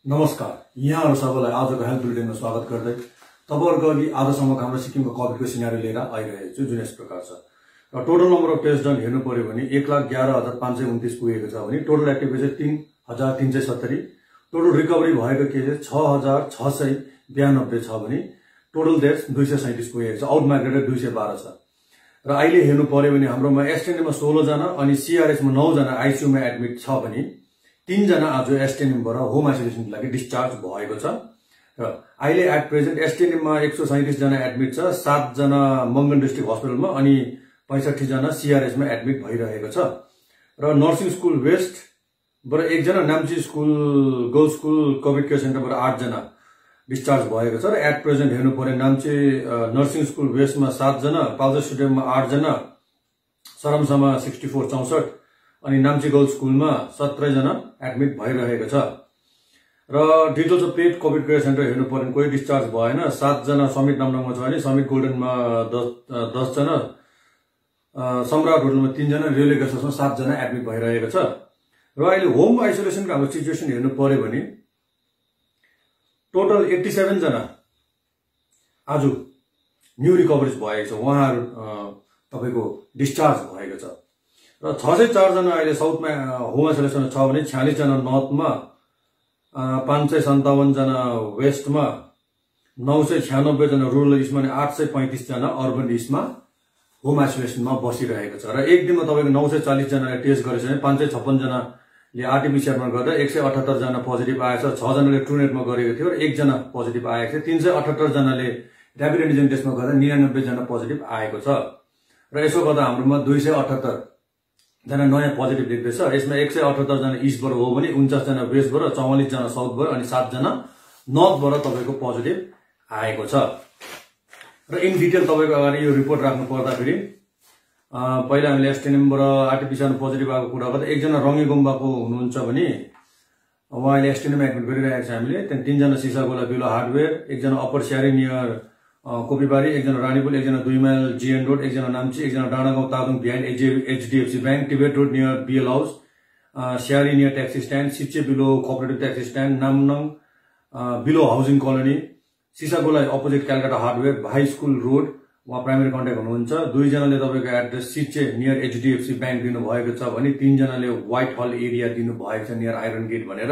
नमस्कार, यहाँहरु सबैलाई आजको हेल्थ बुलेटिनमा स्वागत गर्दै तपाईहरुको अघि आजसम्मको हाम्रो सिक्किमको कोभिडको सिनारियो लिएर आइरहेको छु, जुन यस प्रकार छ। र total number of test done हेर्नु पर्यो भने 1,11,529 पुगेको छ भने total active case 3,370, total recovery भएको केस 6,692 छ भने टोटल डेथ्स 237 पुगेको छ, आउट माइग्रेटेड 212 छ। र अहिले हेर्नु पर्यो भने हाम्रोमा एसटीएनएम मा 16 जना अनि सीआरएस मा 9 जना आईसीयू मा एडमिट छ भने 3 जना आज एसटीएनएम बाट होम आइसोलेसनको लागि डिस्चार्ज भएको छ। र अहिले एट प्रेजेन्ट एसटीएनएम मा 137 जना एडमिट छ, 7 जना मंगन डिस्ट्रिक्ट हस्पिटलमा अनि 65 जना सीआरएस मा एडमिट भइरहेको छ। र नर्सिङ स्कुल वेस्ट बाट 1 जना, Namchi school girls school covid care centre बाट 8 जना डिस्चार्ज भएको छ। र एट प्रेजेन्ट हेर्नु पर्यो नाम्ची नर्सिङ स्कुल वेस्ट मा 7 जना, पाल्जर स्टेडियम मा 8 जना, सरमसामा 64 64 अनि नाम्ची गर्ल्स स्कुलमा 17 जना एडमिट भइरहेको छ। र details of paid covid care centre हेर्नु पर्यो कोही डिस्चार्ज भएन, 7 जना समिट नामनाङमा छ भने समिट गोल्डनमा 10 जना, सम्राट होटलमा 3 जना, रेलवे गेस्ट हाउसमा 7 जना एडमिट भइरहेको छ। र अहिले होम आइसोलेसनको हाम्रो सिचुएसन हेर्नु पर्यो भने टोटल 87 जना आज न्यू रिकभरीज भएको छ, उहाँहरु तपाईको डिस्चार्ज भएको छ। र 604 जना अहिले साउथमा होम आइसोलेसन छ भने 46 जना नर्थमा, 557 जना वेस्टमा, 996 जना रुरल इस्टमा अनि 835 जना अर्बन इस्टमा होम आइसोलेसनमा बसिरहेको छ। र एक दिनमा तपाईको 940 जनाले टेस्ट गरेछ भने 556 जनाले आरटीपीसीआर मा गर्दा 178 जना पोजिटिभ आएछ, 6 जनाले ट्रुनेटमा गरेको थियो र 1 जना पोजिटिभ आएको थियो, 378 जनाले र्यापिड एन्टिजेन टेस्टमा गर्दा 99 जना पोजिटिभ आएको छ। र यसो गर्दा हाम्रोमा 278 जना नयाँ पोजिटिभ देख्दैछ। यसमा 178 जना इस्टबाट हो भने 49 जना वेस्टबाट, 44 जना साउथबाट अनि 7 जना नर्थबाट तपाईको पोजिटिभ आएको छ। र इन डिटेल तपाईको अगाडि यो रिपोर्ट राख्नु पर्दाखेरि पहिला हामीले एसटीएनएमबाट आरटीपीसीआर पोजिटिभ आएको कुरा गर्दा 1 जना रङ्गीगुम्बाको हुनुहुन्छ भने उहाँले एसटीएनएम एडमिट गरिरहेको छ हामीले। त्यहाँ 3 जना सिसागोला बिलो हार्डवेयर, 1 जना अप्पर स्यारी नियर कोपीबारी, 1 जना रानीपुल, 1 जना 2 माइल जीएन रोड, 1 जना नाम्ची, 1 जना डाँडागाउँ Tadong behind HDFC bank, Tibet road near BL house, Syari near taxi stand, Sichey below cooperative taxi stand, Namnang below housing colony, Sisagola opposite Calcutta hardware, high school road, उहाँ प्राइमेरी कन्ट्याक्ट हुनुहुन्छ। 2 जनाले तपाईको address Sichey near HDFC bank दिनु भएको छ भने 3 जनाले व्हाइट हल एरिया दिनु भएको छ नियर आइरन गेट भनेर,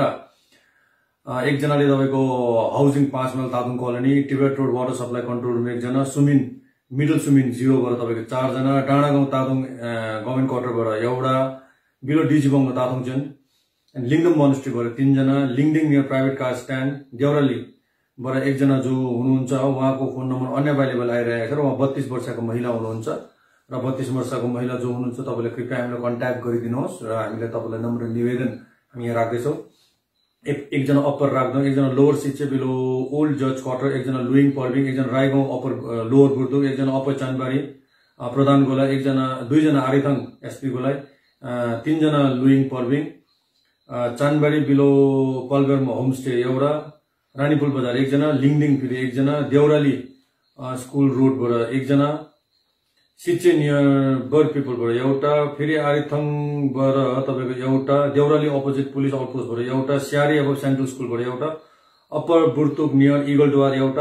1 जनाले तपाईको housing 5 mile Tadong colony, Tibet road water supply control room 1 जना, सुमिन मिडल सुमिन 0 बाट तपाईको 4 जना, डाँडागाउँ तादुङ गभर्नमेन्ट क्वार्टरबाट एउटा, बिलो डिजीबङ तादुङचन एन्ड लिङडम मोनेस्ट्रीबाट 3 जना, Lingding near private car stand Deorali बाट 1 जना जो हुनुहुन्छ उहाँको फोन नम्बर अनअभाइलेबल आइरहेको छ र उहाँ 32 वर्षको महिला हुनुहुन्छ। र 32 वर्षको महिला जो हुनुहुन्छ तपाईले कृपया हामीलाई कन्ट्याक्ट गरिदिनुहोस् र हामीले तपाईलाई नम्र निवेदन हामी यहाँ राख्दैछौँ। 1 जना अप्पर राख्दौं, 1 जना लोवर सिच्चे बिलो ओल्ड जज क्वार्टर, 1 जना लुइङ पर्बिङ, 1 जना राईगाउँ अप्पर लोवर बुर्दुक, 1 जना अप्पर चानबारी प्रधान गोलाई, 2 जना आरिथङ एसपी गोलाई, 3 जना लुइङ पर्बिङ, चानबारी बिलो पल्बेरमा होमस्टे एउटा, रानीपुल बजार 1 जना, लिङडिङ फेरि 1 जना, देउराली स्कुल रोडबाट 1 जना, सिच्चे नियर बर्ड पिपलबाट एउटा, फेरि आरिथङबाट तपाईको एउटा, देउराली अपोजिट पुलिस आउटपोस्टबाट एउटा, स्यारी अब सेन्ट्रल स्कुलबाट एउटा, अप्पर बुर्तुक नियर इगलद्वार एउटा,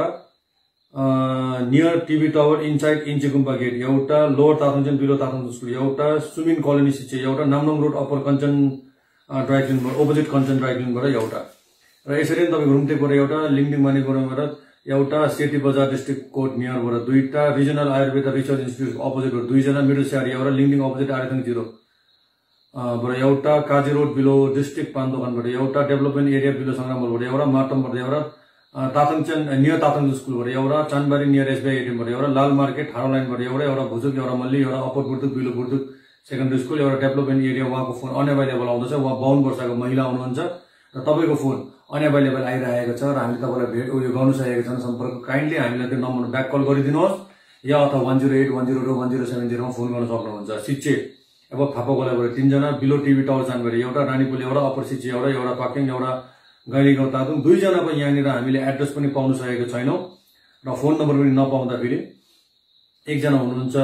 near TV tower inside Enchey Gompa gate एउटा, lower Tathangchen below Tathang school एउटा, सुमिन कलोनी सिच्चे एउटा, नामनङ रोड अप्पर कञ्चन ड्राइक्लिनबाट अपोजिट कञ्चन ड्राइक्लिनबाट एउटा। र यसरी नै तपाईको रुम्तेकबाट एउटा, लिङडिङ मानेगुडाबाट एउटा, सेती बजार डिस्ट्रिक्ट कोर्ट नियरबाट 2टा, रिजनल आयुर्वेद रिसर्च इन्स्टिट्युट अपोजिटबाट 2 जना, मिडल स्यारी एउटा, लिङडिङ अपोजिट आरिथङ 0 बाट एउटा, काजी रोड बिलो डिस्ट्रिक्ट पानदोकानबाट एउटा, डेभलपमेन्ट एरिया बिलो संग्रामबाट एउटा, मार्टमबाट एउटा, ताथङचन नियर ताथङ स्कुलबाट एउटा, चानबारी नियर एसबीआई एटिएमबाट एउटा, लाल मार्केट हारो लाइनबाट एउटा, भुजुक एउटा मल्ली एउटा, upper Burtuk below Burtuk secondary school एउटा, डेभलपमेन्ट एरिया उहाँको फोन अनअभाइलेबल आउँदैछ, उहाँ 52 वर्षको महिला हुनुहुन्छ र तपाईको फोन अनअभाइलेबल आइरहेको छ र हामीले तपाईलाई भेट उयो गर्नु सकेको छैन सम्पर्क, काइन्डली हामीलाई त्यो नम्बरमा ब्याक कल गरिदिनुहोस् या अथवा 108 102 1070 मा फोन गर्न सक्नुहुन्छ। सिच्चे अब फापागोलाबाट 3 जना, बिलो टिभी टावर जानबारी एउटा, रानीपुल एउटा, अप्पर सिच्चे एउटा, पाकिङ एउटा, गैरीगाउँ तादुङ 2 जनाको यहाँनिर हामीले एड्रेस पनि पाउन सकेको छैनौं र फोन नम्बर पनि नपाउँदा फेरि 1 जना हुनुहुन्छ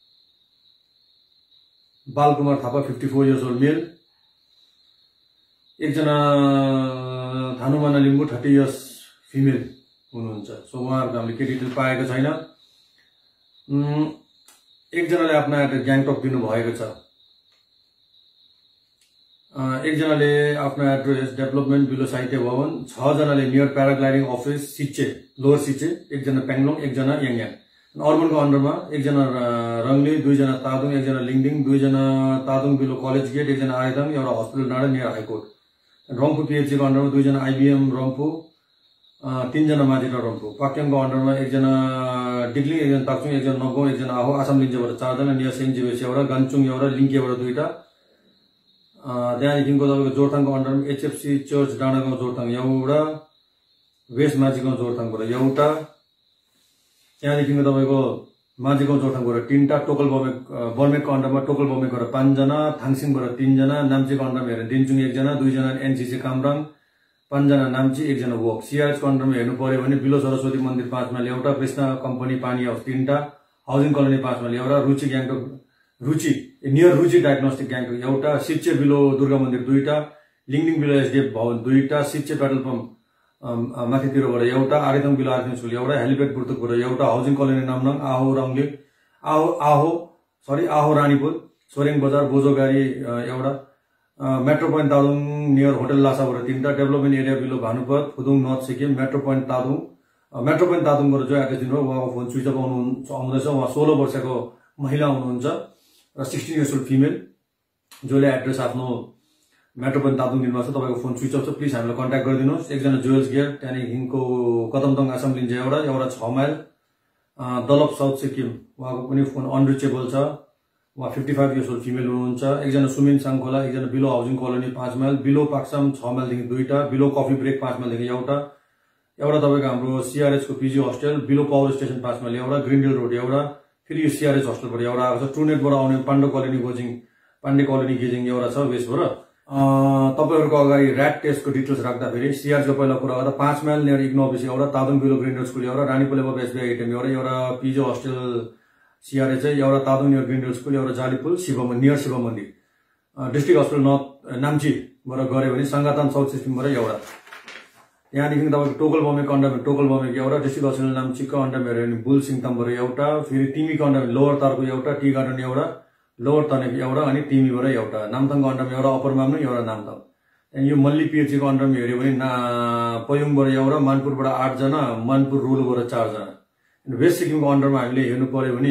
Balkumar Thapa 54 years old male, एकजना थानुमाना लिम्बू 30 इयर्स फिमेल हुनुहुन्छ। सो उहाँहरुको हामीले के डिटेल पाएको छैन। एकजनाले आफ्नो एड्रेस ग्याङटक दिनु भएको छ। एकजनाले आफ्नो एड्रेस डेभलपमेन्ट बिलो साहित्य भवन, 6 जनाले near paragliding office Siche lower Siche, एकजना पेङलोङ, एकजना याङयाङ। अर्बनको अन्डरमा एकजना रङली, 2 जना तादुङ, एकजना लिङदिङ, 2 जना तादुङ बिलो कलेज गेट, एकजना आयदाङ, एउटा हस्पिटल डाँडा नियर हाइकोर्ट। रम्फू पिएचसी को अन्डरमा 2 जना आइबिएम रम्फू, 3 जना माजिरा रम्फू। पाक्याङको अन्डरमा एकजना डिग्लिङ, एकजना ताक्चुङ, एकजना नगौँ, एकजना आहो। आसाम लिन्चेबाट 4 जना, नियर सेन्ट जेभियर्स एउटा, गान्चुङ एउटा, लिङ्केबाट 2टा। त्यहाँदेखिको तपाईँको जोरथाङको अन्डरमा एचएफसी चर्च डाँडागाउँ जोरथाङ एउटा, वेस्ट माझीगाउँ जोरथाङबाट एउटा। त्यहाँदेखिको तपाईँको माझीगाउँ जोरथाङबाट 3टा, टोकल बर्मेकको अन्डरमा टोकल बर्मेकबाट 5 जना, थाङसिङबाट 3 जना, नाम्चीको अन्डरमा हेर्नु दिनचुङ 1 जना, 2 जना एनसीसी कामराङ, 5 जना नाम्ची, 1 जना वक। सीआरएचको अन्डरमा हेर्नु पर्यो भने बिलो सरस्वती मन्दिर 5 माइल एउटा, कृष्ण कम्पनी पानी हाउस 3टा, हाउसिङ कलोनी 5 माइल एउटा, रुचि ग्याङटक रुचि नियर रुचि डायग्नोस्टिक ग्याङटक एउटा, सिच्चे बिलो दुर्गा मन्दिर 2टा, लिङलिङ बिलो एसडिएफ भवन 2टा, सिच्चे पेट्रोल पम्प माथितिरबाट एउटा, आरिथङ बिलो आरिथङ स्कुल एउटा, हेलिप्याड बुर्तुकबाट एउटा, हाउसिङ कलोनी नामनाङ, आहो रङली, आहो रानीपुल, सोरेङ बजार, बोजोगारी एउटा, metro point Tadong near hotel लासाबाट 3टा, development area below Bhanupath, Phudung north Sikkim, metro point तादुङबाट जो एड्रेस दिनुभयो उहाँको फोन स्विच अफ आउँदैछ। उहाँ 16 वर्षको महिला हुनुहुन्छ र 16 इयर्स ओल्ड फिमेल, जसले एड्रेस आफ्नो मेट्रो पोइन्ट तादुङ दिनुभएको छ। तपाईँको फोन स्विच अफ छ, प्लिज हामीलाई कन्ट्याक्ट गरिदिनुहोस्। एकजना जुवेल्स गेट, त्यहाँदेखिको कदमतङ आसाम लिन्छ एउटा 6 माइल, दलप साउथ सिक्किम, उहाँको पनि फोन अनरिचेबल छ। उहाँ 55 इयर्स ओल्ड फिमेल हुनुहुन्छ। एकजना सुमिन साङखोला, एकजना below housing colony 5 mile, below Paksam 6 माइलदेखि 2टा, बिलो कफी ब्रेक 5 माइलदेखि एउटा तपाईँको हाम्रो सिआरएच को PG hostel, below power station 5 mile एउटा, ग्रिनडेल रोड एउटा, फेरि यो सिआरएच हस्टेलबाट एउटा आएको छ। ट्रुनेटबाट आउने पाण्डे कलोनी गेजिङ एउटा छ वेस्टबाट। तपाईहरुको अगाडि ऱ्याट टेस्टको डिटेल्स राख्दाखेरि सिआरएचको पहिला कुरा गर्दा 5 माइल नियर इग्नो अफिस एउटा, तादुङ बिलो ग्रिनडेल स्कुल एउटा, रानीपुल एबभ एसबिआई एटिएम एउटा पिजी हस्टेल सिआरएच एउटा, तादुङ नियर ग्रिनडेल स्कुल एउटा, जालीपुल नियर शिव मन्दिर, डिस्ट्रिक्ट हस्पिटल नर्थ नाम्चीबाट गऱ्यो भने सङ्गातान साउथ सिक्किमबाट एउटा। त्यहाँदेखि तपाईँको टोकल बमेको अन्डरमा टोकल बमेको एउटा, डिस्ट्रिक्ट हस्पिटल नाम्चीको अन्डरमा हेऱ्यो भने बुल सिङतामबाट एउटा, फेरि तिमीको अन्डरमा लोवर तारको एउटा, टी गार्डन एउटा, लोवर तनेक एउटा, अनि तिमीबाट एउटा, नामथाङको अन्डरमा एउटा, अप्पर मामनु एउटा नामथाङ। अनि यो मल्ली पिएचसीको अन्डरमा हेऱ्यो भने पयुङबाट एउटा, मानपुरबाट 8 जना, मानपुर रुलबाट 4 जना। वेस्ट सिक्किमको अन्डरमा हामीले हेर्नु पर्यो भने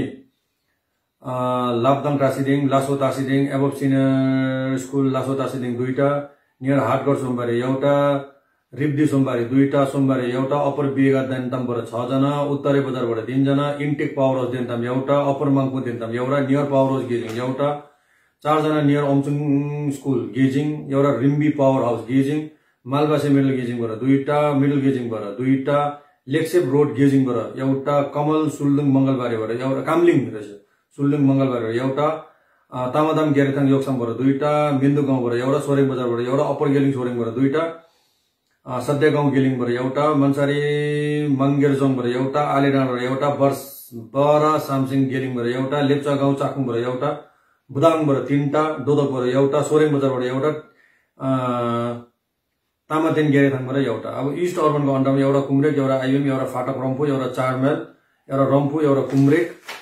लापदाङ टासीदिङ, लासो टासीदिङ, एबभ सिनियर स्कुल लासो टासीदिङ 2टा, नियर हाटगढ सोमबारे एउटा, रिब्दी सोमबारे 2टा, सोमबारे एउटा, अप्पर बिएगा देन्तामबाट 6 जना, उत्तरे बजारबाट 3 जना, इन्टेक पावर हाउस देन्ताम एउटा, अप्पर माङपु देन्ताम एउटा, नियर पावर हाउस गेजिङ एउटा, 4 जना नियर ओमचुङ स्कुल गेजिङ एउटा, रिम्बी पावर हाउस गेजिङ, मालबासे मिडल गेजिङबाट 2टा, मिडल गेजिङबाट 2टा, लेक्सेप रोड गेजिङबाट एउटा, कमल सुलदुङ मंगलबारेबाट एउटा, कामलिङ रहेछ सुलदुङ मंगलबारेबाट एउटा, तामादाम ग्यारेथाङ योक्सामबाट 2टा, मिन्दु गाउँबाट एउटा, सोरेङ बजारबाट एउटा, अप्पर गेलिङ सोरेङबाट 2टा, सद्य गाउँ गेलिङबाट एउटा, मनसारी मंगेरजोङबाट एउटा, आलेडाँडाबाट एउटा, बरा सामसिङ गेलिङबाट एउटा, लेप्चा गाउँ चाकुङबाट एउटा, बुदाङबाट 3टा, दोदकबाट एउटा, सोरेङ बजारबाट एउटा, तामातेन ग्यारेथाङबाट एउटा। अब इस्ट अर्बनको अन्डरमा एउटा कुम्रेक, एउटा आइएम, एउटा फाटक रम्फू, एउटा 4 माइल, एउटा रम्फू, एउटा कुम्रेक।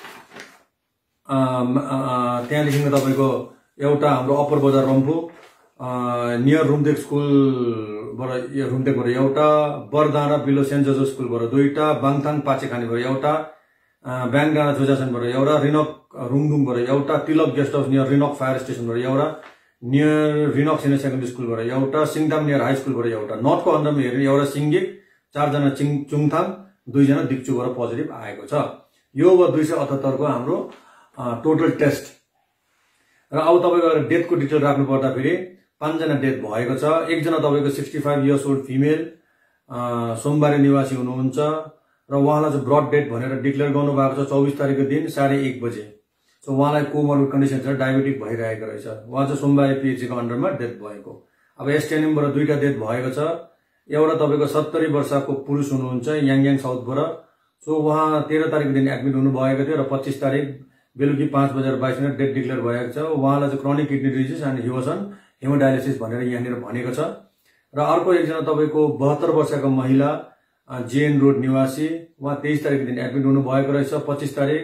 त्यहाँदेखि तपाईँको एउटा हाम्रो अप्पर बजार रम्फू, नियर रुमदेक स्कुलबाट एउटा, बरडाँडा बिलो सेन्ट जोसेफ स्कुलबाट 2टा, बाङथाङ पाचेखानीबाट एउटा, ब्याङडाँडा जोजासनबाट एउटा, रिनक रुङदुङबाट एउटा, Tilak guest house near Rinak fire स्टेसनबाट एउटा, नियर रिनक सिनियर सेकेन्डरी स्कुलबाट एउटा, सिङताम नियर हाई स्कुलबाट एउटा। नर्थको अन्डरमा हेर्ने एउटा सिङ्गिक, 4 जना चुङथाङ, 2 जना दिक्चुबाट पोजिटिभ आएको छ। यो भयो 278 को हाम्रो टोटल टेस्ट। र अब तपाईँको डेथको डिटेल राख्नु पर्दाखेरि 5 जना डेथ भएको छ। एकजना तपाईँको 65 इयर्स ओल्ड फिमेल सोमबारे निवासी हुनुहुन्छ र उहाँलाई चाहिँ ब्रड डेथ भनेर डिक्लेयर गर्नु भएको छ 24 तारिकको दिन 1:30 बजे। सो उहाँलाई कोमोर्बिड कन्डिसन छ, डायबिटिक भइरहेको रहेछ। उहाँ चाहिँ सोमबारे पिएचसी को अन्डरमा डेथ भएको। अब एसटीएनएमबाट 2टा डेथ भएको छ। एउटा तपाईँको 70 वर्षको पुरुष हुनुहुन्छ याङयाङ साउथबाट। सो उहाँ 13 तारिकको दिन एडमिट हुनु भएको थियो र 25 तारिक बेलुकी 5:22 डेथ डिक्लेयर भएको छ। उहाँलाई चाहिँ chronic kidney disease and he was on hemodialysis भनेर यहाँनिर भनेको छ। र अर्को एकजना तपाईको 72 वर्षको महिला जेएन रोड निवासी, उहाँ 23 तारिकको दिन एडमिट हुनु भएको रहेछ। 25 तारिक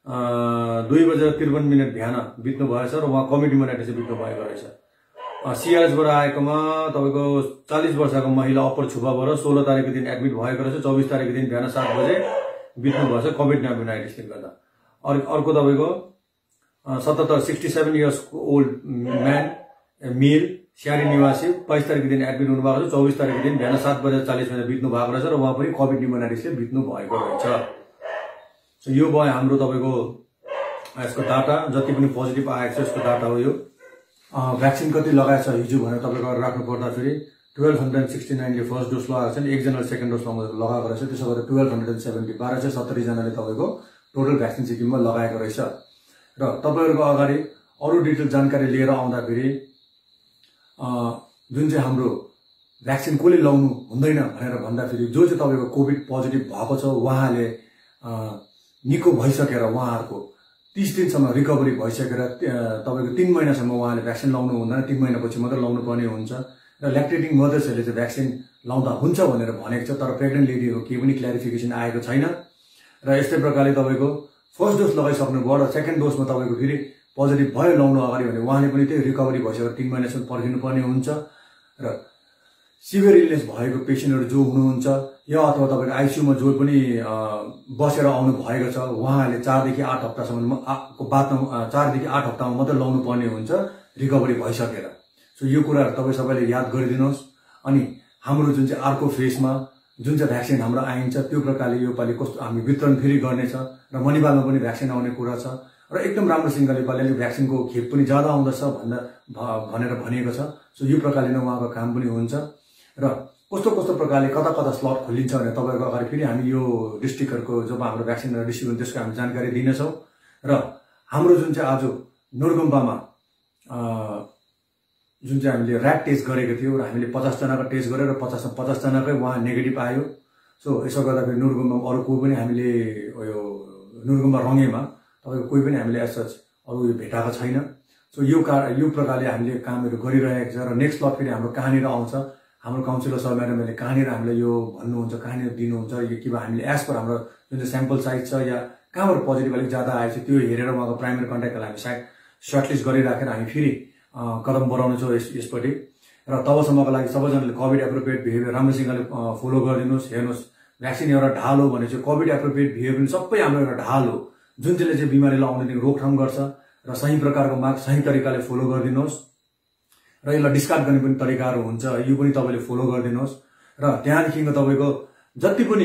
2:53 बिहान बित्नु भएछ र उहाँ कोभिड निमोनाइटिसले बित्नु भएको रहेछ। सिआरएसबाट आएकोमा तपाईको 40 वर्षको महिला अप्पर छुपाबाट 16 तारिकको दिन एडमिट भएको रहेछ। 24 तारिकको दिन बिहान 7 बजे बित्नु भएछ कोभिड निमोनाइटिसले गर्दा। अर्को तपाईको 67 years old man male Syari निवासी 22 तारिकको दिन एडमिट हुनु भएको छ। 24 तारिकको दिन बिहान 7:40 बित्नु भएको रहेछ र उहाँ पनि कोभिड निमोनाइटिसले बित्नु भएको रहेछ। सो यो भयो हाम्रो तपाईको यसको डाटा, जति पनि पोजिटिभ आएको छ यसको डाटा हो यो। भ्याक्सिन कति लगाएछ हिजो भनेर तपाईको राख्नु पर्दाखेरि 1269 ले फर्स्ट डोज लगाएको छ, एकजनाले सेकेन्ड डोज लगाएको रहेछ। त्यसो गरेर 1270 1270 जनाले तपाईको टोटल भ्याक्सिन सिक्किममा लगाएको रहेछ। र तपाईहरुको अगाडि अरु डिटेल जानकारी लिएर आउँदाखेरि जुन चाहिँ हाम्रो भ्याक्सिन कसले लाउनु हुँदैन भनेर भन्दाखेरि जो चाहिँ तपाईको कोभिड पोजिटिभ भएको छ उहाँले निको भइसकेर उहाँहरुको 30 दिनसम्म रिकभरी भइसकेर तपाईको 3 महिनासम्म उहाँले भ्याक्सिन लाउनु हुँदैन, 3 महिनापछि मात्र लाउनु पर्ने हुन्छ। र ल्याक्टेटिङ मदर्सहरुले चाहिँ भ्याक्सिन लाउँदा हुन्छ भनेर भनेको छ, तर प्रेग्नेन्ट लेडीहरुको केही पनि क्ल्यारिफिकेसन आएको छैन। र यस्तै प्रकारले तपाईको फर्स्ट डोज लगाइसक्नु भयो र सेकेन्ड डोजमा तपाईको फेरि पोजिटिभ भयो लाउनु अगाडि भने उहाँले पनि त्यही रिकभरी भइसकेर 3 महिनासम्म पर्खिनु पर्ने हुन्छ। र सिभियर इलनेस भएको पेशेन्टहरु जो हुनुहुन्छ या अथवा तपाईको आइसियुमा जो पनि बसेर आउनु भएको छ उहाँहरूले 4 देखि 8 हप्तासम्म को बादमा 4 देखि 8 हप्तामा मात्र लाउनु पर्ने हुन्छ रिकभरी भइसकेर। सो यो कुराहरु तपाई सबैले याद गरिदिनुहोस्। अनि हाम्रो जुन चाहिँ अर्को फेजमा जुन चाहिँ भ्याक्सिन हाम्रो आइन्छ त्यो प्रकारले यो पालि कस्तो हामी वितरण फेरि गर्नेछ र मणिपालमा पनि भ्याक्सिन आउने कुरा छ र एकदम राम्रोसँगले पालिले भ्याक्सिनको खेप पनि ज्यादा आउँदछ भनेर भनिएको छ। सो यो प्रकारले नै उहाँको काम पनि हुन्छ। र कस्तो कस्तो प्रकारले कता कता स्लट खोलिन्छ भने तपाईहरुको अगाडि फेरि हामी यो डिस्ट्रिक्टहरुको जब हाम्रो भ्याक्सिन डिस्ट्रिब्युसन त्यसको हामी जानकारी दिनेछौँ। र हाम्रो जुन चाहिँ आज नोरगम्बामा जुन चाहिँ हामीले र्याट टेस्ट गरेको थियो र हामीले 50 जनाको टेस्ट गरेर 50 जनाकै उहाँ नेगेटिभ आयो। सो यसो गर्दाखेरि नोरगम्बामा अरु कोही पनि हामीले यो नोरगम्बा रङेमा तपाईको कोही पनि हामीले एसएच अरु यो भेटाएको छैन। सो यो प्रकारले हामीले कामहरु गरिरहेको छ। र नेक्स्ट लट फेरि हाम्रो कहाँनिर आउँछ, हाम्रो काउन्सिलर सर म्याडमले कहाँनिर हामीले यो भन्नुहुन्छ, कहाँनिर दिनुहुन्छ, यो कि हामीले एज पर हाम्रो जुन चाहिँ स्याम्पल साइज छ या कहाँबाट पोजिटिभ अलिक ज्यादा आएछ त्यो हेरेर उहाँको प्राइमेरी कन्ट्याक्टलाई हामी सर्टलिस्ट गरिराखेर हामी फेरि कदम बढाउनेछौँ यसपट्टि। र तबसम्मको लागि सबैजनाले कोभिड एप्रोप्रिएट बिहेभियर राम्रोसँगले फलो गरिदिनुहोस्। हेर्नुहोस्, भ्याक्सिन एउटा ढाल हो भने चाहिँ कोभिड एप्रोप्रिएट बिहेभियर सबै हाम्रो एउटा ढाल हो जुन चाहिँले चाहिँ बिमारीलाई आउनेदेखि रोकथाम गर्छ। र सही प्रकारको मार्क सही तरिकाले फलो गरिदिनुहोस्। र यसलाई डिस्कार्ड गर्ने पनि तरिकाहरू हुन्छ, यो पनि तपाईले फलो गरिदिनुहोस्। र त्यहाँदेखिको तपाईको जति पनि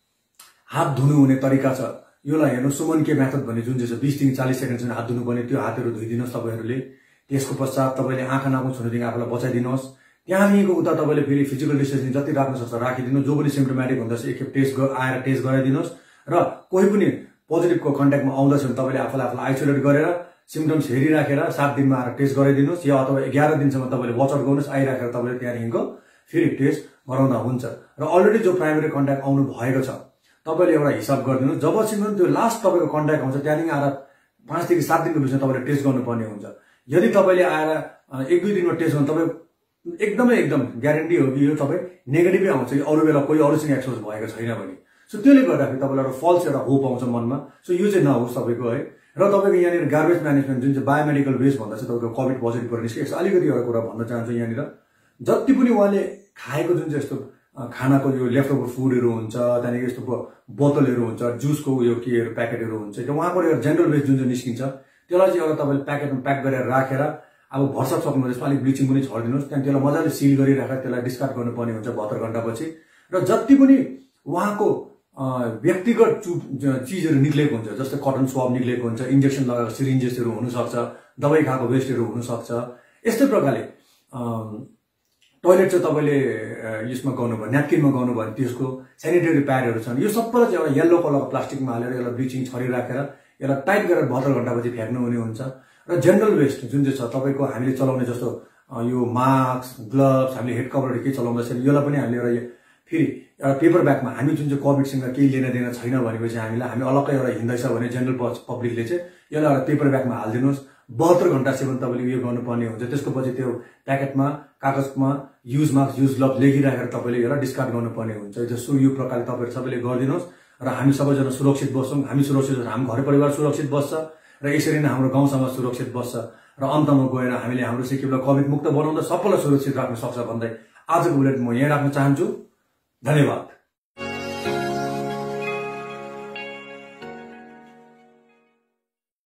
हात धुनु हुने तरिका छ योलाई हेर्नु, सुमन के मेथड भन्ने जुन चाहिँ 20 देखि 40 सेकेन्डसम्म हात धुनुपर्ने त्यो हातहरू धुइदिनुहोस् तपाईहरुले। त्यसको पश्चात तपाईले आँखा नाकु छुनुदेखि आफूलाई बचाइदिनुहोस्। त्यहाँदेखिको उता तपाईले फेरि फिजिकल डिस्टेन्सिङ जति राख्न सक्छ राखिदिनु। जो पनि सिम्पटोमेटिक हुँदैछ एकखेप आएर टेस्ट गराइदिनुहोस्। र कोही पनि पोजिटिभको कन्ट्याक्टमा आउँदैछ भने तपाईले आफूलाई आइसोलेट गरेर सिम्पटम्स हेरिराखेर 7 दिनमा आएर टेस्ट गराइदिनुहोस् या अथवा 11 दिनसम्म तपाईले वाच आउट गर्नुहोस्। आइराखेर तपाईले त्यहाँदेखिको फेरि टेस्ट गराउँदा हुन्छ। र अलरेडी जो प्राइमेरी कन्ट्याक्ट आउनु भएको छ तपाईले एउटा हिसाब गरिदिनुहोस्। जबसम्म त्यो लास्ट तपाईको कन्ट्याक्ट आउँछ त्यहाँदेखि आएर 5 देखि 7 दिनको बिचमा तपाईले टेस्ट गर्नुपर्ने हुन्छ। यदि तपाईले आएर 1-2 दिनमा टेस्ट गर्नु तपाई एकदम ग्यारेन्टी हो कि यो तपाई नेगेटिभै आउँछ कि अरु बेला कोही अरुसँग एक्सपोज भएको छैन भने। सो त्यसले गर्दाखेरि तपाईलाई एउटा फल्स एउटा होप आउँछ मनमा। सो यो चाहिँ नहोस् तपाईको है। र तपाईको यहाँनिर गार्बेज म्यानेजमेन्ट जुन चाहिँ बायोमेडिकल वेस्ट भन्दा चाहिँ तपाईको कोभिड पोजिटिभ निस्केको छ। अलिकति एउटा कुरा भन्न चाहन्छु यहाँनिर, जति पनि उहाँले खाएको जुन चाहिँ यस्तो खानाको यो लेफ्ट ओभर फुडहरु हुन्छ, त्यहाँदेखि यस्तो बोतलहरु हुन्छ, जुसको यो केहरु प्याकेटहरु हुन्छ, त्यो उहाँको एउटा जेनरल वेस्ट जुन चाहिँ निस्किन्छ त्यसलाई चाहिँ एउटा तपाईले प्याकेटमा प्याक गरेर राखेर अब भर्सक सक्नु त्यसमा अलिक ब्लिचिङ पनि छर्दिनुहोस्। त्यहाँदेखि त्यसलाई मजाले सिल गरिराखेर त्यसलाई डिस्कार्ड गर्नुपर्ने हुन्छ 72 घण्टापछि। र जति पनि उहाँको व्यक्तिगत चीजहरु निक्लेको हुन्छ, जस्तै कटन स्वाब निक्लेको हुन्छ, इन्जेक्सन लगाएको सिरिन्जेसहरु हुन सक्छ, दबाई खाएको वेस्टहरु हुन सक्छ। यस्तै प्रकारले टोयलेट चाहिँ तपाईले यसमा गर्नुभयो, न्यापकिनमा गर्नुभयो भने त्यसको स्यानिटरी प्याडहरु छन्, यो सबैलाई चाहिँ एउटा येलो कलरको प्लास्टिकमा हालेर यसलाई ब्लिचिङ छरिराखेर यसलाई टाइट गरेर 72 घण्टापछि फ्याक्नु हुने हुन्छ। र जेनरल वेस्ट जुन चाहिँ छ तपाईको हामीले चलाउने जस्तो यो मास्क, ग्लोभ्स, हामीले हेड कभरहरु के चलाउँदैछ यसलाई पनि हामीले एउटा फेरि एउटा पेपर ब्यागमा हामी जुन चाहिँ कोभिडसँग केही लेना देना छैन भनेपछि हामी अलग्गै एउटा हिँड्दैछ भने जेनरल पब्लिकले चाहिँ यसलाई एउटा पेपर ब्यागमा हाल्दिनुहोस्। 72 घण्टासम्म तपाईँले यो गर्नुपर्ने हुन्छ। त्यसको पछि त्यो प्याकेटमा कागजमा युज मास्क युज ग्लोभ लेखिराखेर तपाईँले एउटा डिस्कार्ड गर्नुपर्ने हुन्छ। जस्तो यो प्रकारले तपाईँहरू सबैले गरिदिनुहोस् र हामी सबैजना सुरक्षित बस्छौँ। हामी सुरक्षित हाम्रो घर परिवार सुरक्षित बस्छ र यसरी नै हाम्रो गाउँ समाज सुरक्षित बस्छ र अन्तमा गएर हामीले हाम्रो सिक्किमलाई कोभिड मुक्त बनाउँदा सबैलाई सुरक्षित राख्न सक्छ भन्दै आजको बुलेटिन म यहाँ राख्न चाहन्छु। धन्यवाद।